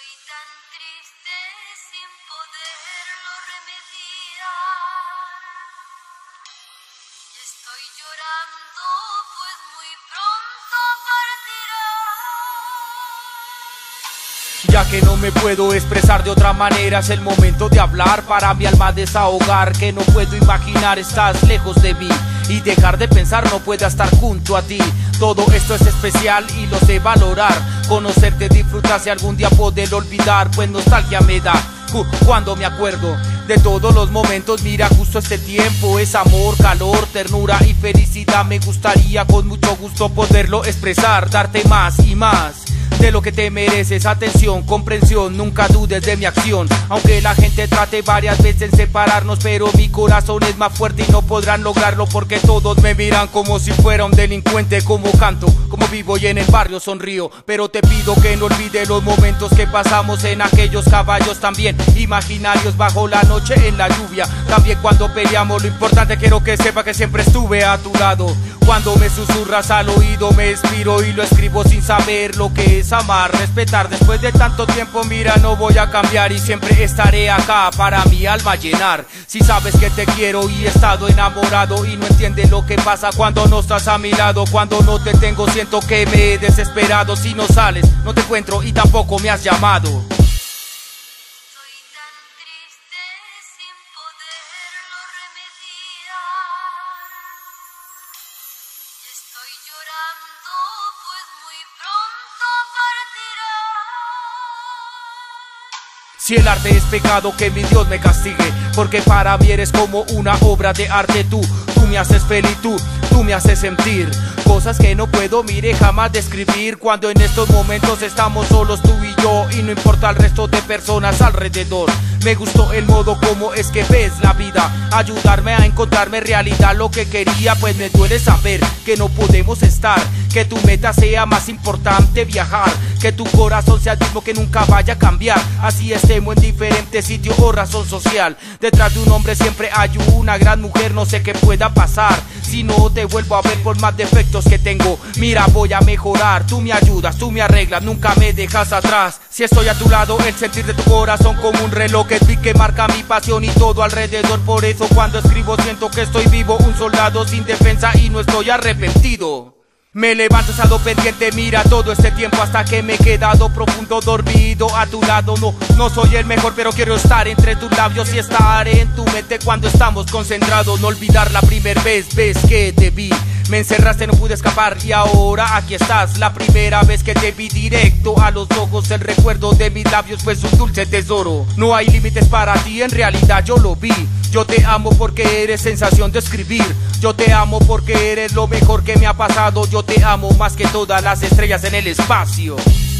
Estoy tan triste sin poderlo remediar. Y estoy llorando, pues muy pronto partirá. Ya que no me puedo expresar de otra manera, es el momento de hablar para mi alma desahogar. Que no puedo imaginar, estás lejos de mí, y dejar de pensar no pueda estar junto a ti. Todo esto es especial y lo sé valorar. Conocerte, disfrutar, si algún día poder olvidar, pues nostalgia me da cuando me acuerdo de todos los momentos. Mira, justo este tiempo es amor, calor, ternura y felicidad. Me gustaría con mucho gusto poderlo expresar, darte más y más de lo que te mereces. Atención, comprensión, nunca dudes de mi acción. Aunque la gente trate varias veces en separarnos, pero mi corazón es más fuerte y no podrán lograrlo, porque todos me miran como si fuera un delincuente. Como canto, como vivo y en el barrio sonrío, pero te pido que no olvides los momentos que pasamos en aquellos caballos también imaginarios, bajo la noche, en la lluvia, también cuando peleamos. Lo importante, quiero que sepa que siempre estuve a tu lado. Cuando me susurras al oído me inspiro y lo escribo sin saber lo que es amar, respetar. Después de tanto tiempo, mira, no voy a cambiar y siempre estaré acá para mi alma llenar. Si sabes que te quiero y he estado enamorado y no entiendes lo que pasa cuando no estás a mi lado. Cuando no te tengo siento que me he desesperado. Si no sales, no te encuentro y tampoco me has llamado. Estoy tan triste sin poderlo remediar. Y estoy llorando, pues muy pronto partirá. Si el arte es pecado, que mi Dios me castigue, porque para mí eres como una obra de arte. Tú me haces feliz, tú me haces sentir cosas que no puedo, mire, jamás describir. Cuando en estos momentos estamos solos tú y yo, y no importa el resto de personas alrededor. Me gustó el modo como es que ves la vida, ayudarme a encontrarme realidad lo que quería. Pues me duele saber que no podemos estar, que tu meta sea más importante viajar, que tu corazón sea el mismo, que nunca vaya a cambiar. Así estemos en diferentes sitios o razón social, detrás de un hombre siempre hay una gran mujer. No sé qué pueda pasar si no te vuelvo a ver, por más defectos que tengo. Mira, voy a mejorar, tú me ayudas, tú me arreglas, nunca me dejas atrás. Si estoy a tu lado, el sentir de tu corazón como un reloj que marca mi pasión y todo alrededor. Por eso cuando escribo siento que estoy vivo, un soldado sin defensa y no estoy arrepentido. Me levanto, estado pendiente, mira, todo este tiempo hasta que me he quedado profundo dormido a tu lado. No soy el mejor, pero quiero estar entre tus labios y estar en tu mente cuando estamos concentrados. No olvidar la primera vez que te vi, me encerraste, no pude escapar y ahora aquí estás. La primera vez que te vi directo a los ojos, el recuerdo de mis labios fue un dulce tesoro. No hay límites para ti, en realidad yo lo vi. Yo te amo porque eres sensación de escribir. Yo te amo porque eres lo mejor que me ha pasado. Yo te amo más que todas las estrellas en el espacio.